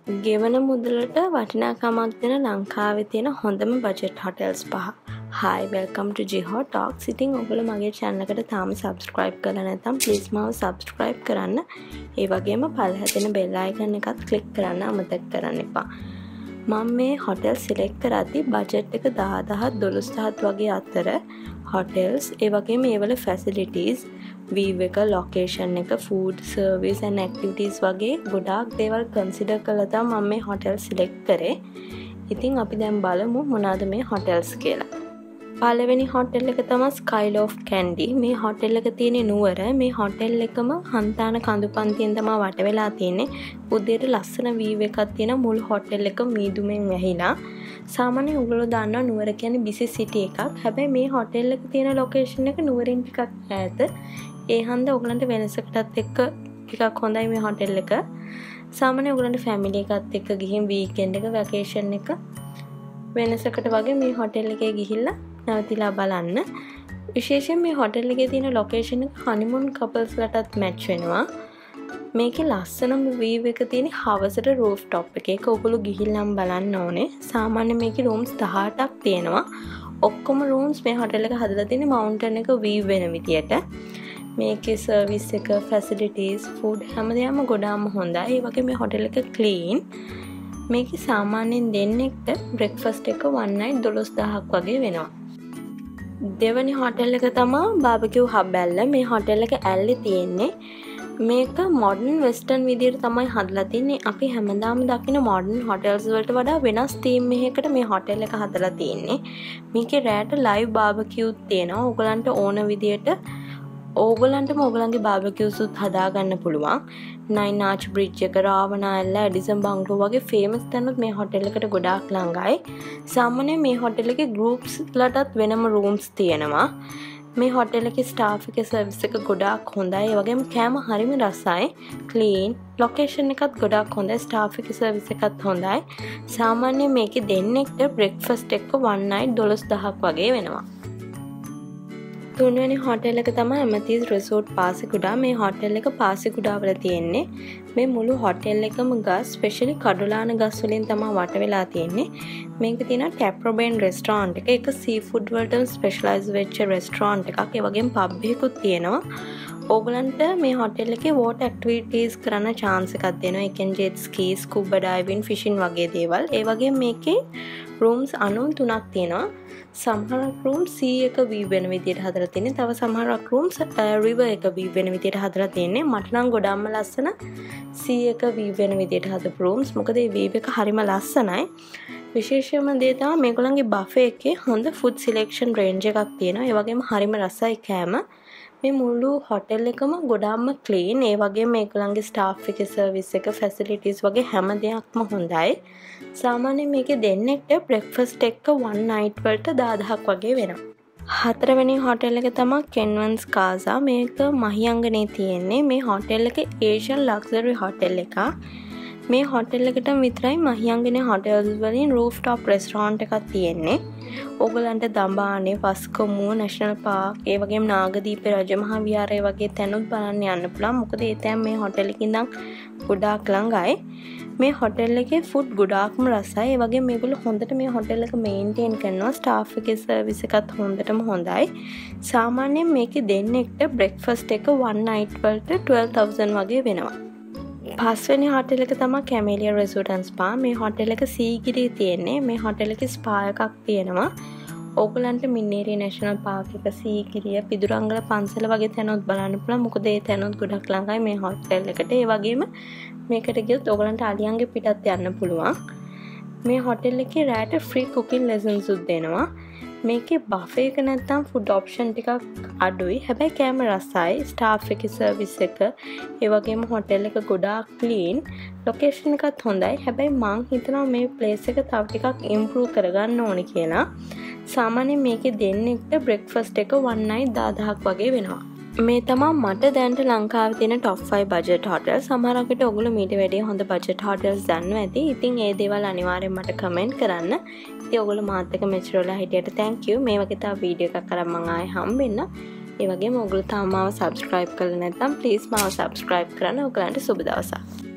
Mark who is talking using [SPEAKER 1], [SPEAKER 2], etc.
[SPEAKER 1] ගෙවන මුදලට වටිනාකමක් දෙන ලංකාවේ තියෙන හොඳම budget hotels 5. Hi, welcome to Jiho Talks. ඉතින් ඔයගොල්ලෝ මගේ channel එකට තාම subscribe කරලා නැත්නම් please මාව subscribe කරන්න. ඒ වගේම පල්ලෙහා තියෙන bell icon එකත් click කරන්න අමතක කරන්න එපා. මම මේ hotel select කරද්දී budget එක 10,000 12,000 වගේ අතර hotels ඒ වගේම ඒවල facilities view එක location එක food service and activities වගේ ගොඩාක් දේවල් consider කරලා තමයි මම මේ hotel select කරේ. ඉතින් අපි දැන් බලමු මොනවාද මේ hotels කියලා. පළවෙනි hotel එක තමයි Skyloft Kandy. මේ hotel එක තියෙන නුවර. මේ hotel එකම හන්තාන කඳුපන්තියෙන් තමයි වට වෙලා තියෙන්නේ. උදේට ලස්සන view එකක් තියෙන මුළු hotel එක මීදුමෙන් වැහිලා. සාමාන්‍යයෙන් ඔයගොල්ලෝ දන්නවා නුවර කියන්නේ busy city එකක්. හැබැයි මේ hotel එක තියෙන location එක නුවරින් ටිකක් ඈත. ඒ හන්ද ඔයගලන්ට වෙනසකටත් එක්ක ටිකක් හොඳයි මේ hotel එක. සාමාන්‍යයෙන් ඔයගලන්ට family එකත් එක්ක ගිහින් weekend එක vacation එක වෙනසකට වගේ මේ hotel එකේ ගිහිල්ලා නැවතිලා බලන්න. විශේෂයෙන් මේ hotel එකේ තියෙන location එක honeymoon couples ලටත් match වෙනවා. මේකේ ලස්සනම view එක තියෙන හවසට rooftop එකේ. ඒක ඔයගොල්ලෝ ගිහිල්ලාම බලන්න ඕනේ. සාමාන්‍යයෙන් මේකේ rooms 18ක් තියෙනවා. ඔක්කොම rooms මේ hotel එක හදලා තියෙන්නේ mountain එක view වෙන විදියට. මේකේ service එක, facilities, food හැමදේම ගොඩාක් හොඳයි. ඒ වගේ මේ hotel එක clean. මේකේ සාමාන්‍යයෙන් දෙන්නෙක්ට breakfast එක one night 12000ක් වගේ වෙනවා. දෙවැනි hotel එක තමයි barbecue hub ඇල්ල. මේ hotel එක ඇල්ලේ තියෙන්නේ. මේක modern western විදියට තමයි හදලා තින්නේ. අපි හැමදාම දකින modern hotels වලට වඩා වෙනස් theme එකකට මේ hotel එක හදලා තින්නේ. මේකේ රැට live barbecue තියෙනවා. ඔයගලන්ට ඕන විදියට ඕගලන්ටම ඔයගලන්ගේ barbecues උත් හදාගන්න පුළුවන්. Nine Arch Bridge එක, රාවණාඇල්ල, Edison Bungalow වගේ famous තැනුත් මේ hotel එකට ගොඩාක් ළඟයි. සාමාන්‍යයෙන් මේ hotel එකේ groups ලටත් වෙනම rooms තියෙනවා. මේ hotel එකේ staff එකේ service එක ගොඩාක් හොඳයි. ඒ වගේම කෑම හරිම රසයි. clean. location එකත් ගොඩාක් හොඳයි. staff එකේ service එකත් හොඳයි. සාමාන්‍යයෙන් මේකේ දෙන්නෙක්ට breakfast එක one night 12000ක් වගේ වෙනවා. තුන්වෙනි hotel එක තමයි Amethyst Resort පාසෙකුඩා. මේ hotel එක පාසෙකුඩා වල තියෙන්නේ. මේ මුළු hotel එකම ගස් ස්පෙෂලි කඩොලාන ගස් වලින් තමයි වට වෙලා තියෙන්නේ. මේක තියෙන Taproban restaurant එක. ඒක seafood වලට specialize වෙච්ච restaurant එකක්. ඒ වගේම pub එකකුත් තියෙනවා. ඕගලන්ට මේ hotel එකේ water activities කරන්න chance එකක් දෙනවා. ඒ කියන්නේ jet ski, scuba diving, fishing වගේ දේවල්. ඒ වගේම මේකේ rooms 93ක් තියෙනවා. සමහරක් rooms sea එක view වෙන විදියට හදලා තියෙන්නේ. තව සමහරක් rooms river එක view වෙන විදියට හදලා තියෙන්නේ. මට නම් ගොඩක්ම ලස්සන sea එක view වෙන විදියට හදපු rooms. මොකද මේ view එක හරිම ලස්සනයි. විශේෂම දේ තමයි මේගොල්ලන්ගේ buffet එකේ හොඳ food selection range එකක් තියෙනවා. ඒ වගේම හරිම රසයි කෑම. මේ මුළු hotel එකම ගොඩාක්ම clean. ඒ වගේම මේගොල්ලන්ගේ staff එකේ service එක, facilities වගේ හැම දෙයක්ම හොඳයි. සාමාන්‍යයෙන් මේකේ දෙන්නෙක්ට breakfast එක one night වලට 10000ක් වගේ වෙනවා. හතරවෙනි hotel එක තමයි Kenwans Casa. මේක මහියංගනේ තියෙන්නේ. මේ hotel එක Asian luxury hotel එකක්. මේ hotel එකටම විතරයි මහියංගනේ hotels වලින් rooftop restaurant එකක් තියෙන්නේ. ඕගලන්ට දඹානේ, වස්කොමුව, National Park, ඒ වගේම නාගදීපේ රජමහා විහාරය වගේ තැනුත් බලන්න යන්න පුළුවන්. මොකද ඒ තැන් මේ hotel එකේ ඉඳන් ගොඩාක් ළඟයි. මේ hotel එකේ food ගොඩාක්ම රසයි. ඒ වගේම මේගොල්ලෝ හොඳට මේ hotel එක maintain කරනවා. staff එකේ service එකත් හොඳටම හොඳයි. සාමාන්‍යයෙන් මේකේ දෙන්නෙක්ට breakfast එක one night වලට 12000 වගේ වෙනවා. පස්වෙනි hotel එක තමයි Camellia Resort and Spa. මේ hotel එක සීගිරියේ තියෙන්නේ. මේ hotel එකේ spa එකක් තියෙනවා. ඕගලන්ට මින්නේරිය National Park එක, සීගිරිය, පිදුරංගල පන්සල වගේ තැනුත් බලන්න පුළුවන්. මොකද ඒ තැනුත් ගොඩක් ළඟයි මේ hotel එකට. ඒ වගේම මේකට ගියොත් ඕගලන්ට අලියන්ගේ පිටත් යන්න පුළුවන්. මේ hotel එකේ රැට free cooking lessons උත් දෙනවා. මේකේ buffet එක නැත්තම් food option ටිකක් අඩුයි. හැබැයි කෑම රසයි. staff එකේ service එක, ඒ වගේම hotel එක ගොඩාක් clean. location එකත් හොඳයි. හැබැයි මං හිතනවා මේ place එක තව ටිකක් improve කරගන්න ඕනේ කියලා. සාමාන්‍යයෙන් මේකේ දෙන්නෙක්ට breakfast එක one night 10000ක් වගේ වෙනවා. මේ තමයි මට දැනට ලංකාවේ තියෙන top 5 budget hotels. සමහර විට ඔයගොල්ලෝ මීට වැඩිය හොඳ budget hotels දන්නවා ඇති. ඉතින් ඒ දේවල් අනිවාර්යෙන් මට comment කරන්න. ඉතින් ඔයගොල්ලෝ මාත් එක්ක මෙච්චර වෙලා හිටියට thank you. මේ වගේ තව වීඩියෝ එකක් කරන් මම ආයෙ හම්බෙන්න. ඒ වගේම ඔයගොල්ලෝ තාම මාව subscribe කරලා නැත්නම් please මාව subscribe කරන්න. ඔයගලන්ට සුබ දවසක්.